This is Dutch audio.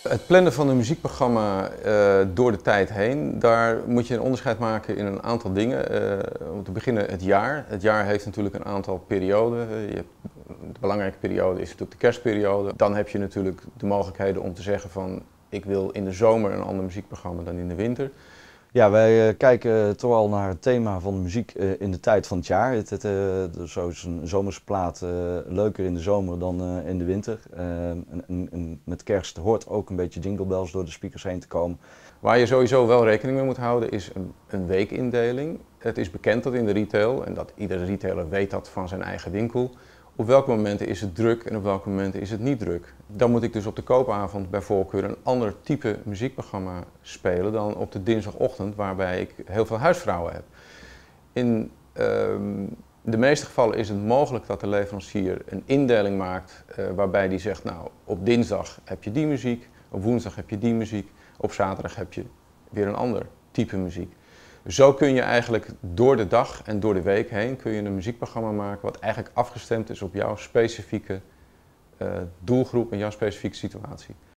Het plannen van een muziekprogramma door de tijd heen, daar moet je een onderscheid maken in een aantal dingen. Om te beginnen het jaar. Het jaar heeft natuurlijk een aantal perioden. De belangrijke periode is natuurlijk de kerstperiode. Dan heb je natuurlijk de mogelijkheden om te zeggen van ik wil in de zomer een ander muziekprogramma dan in de winter. Ja, wij kijken toch al naar het thema van de muziek in de tijd van het jaar. Zo is een zomerse plaat leuker in de zomer dan in de winter. Met kerst hoort ook een beetje jingle bells door de speakers heen te komen. Waar je sowieso wel rekening mee moet houden is een weekindeling. Het is bekend dat in de retail, en dat iedere retailer weet dat van zijn eigen winkel, op welke momenten is het druk en op welke momenten is het niet druk. Dan moet ik dus op de koopavond bij voorkeur een ander type muziekprogramma spelen dan op de dinsdagochtend waarbij ik heel veel huisvrouwen heb. In de meeste gevallen is het mogelijk dat de leverancier een indeling maakt waarbij die zegt nou op dinsdag heb je die muziek, op woensdag heb je die muziek, op zaterdag heb je weer een ander type muziek. Zo kun je eigenlijk door de dag en door de week heen kun je een muziekprogramma maken wat eigenlijk afgestemd is op jouw specifieke doelgroep en jouw specifieke situatie.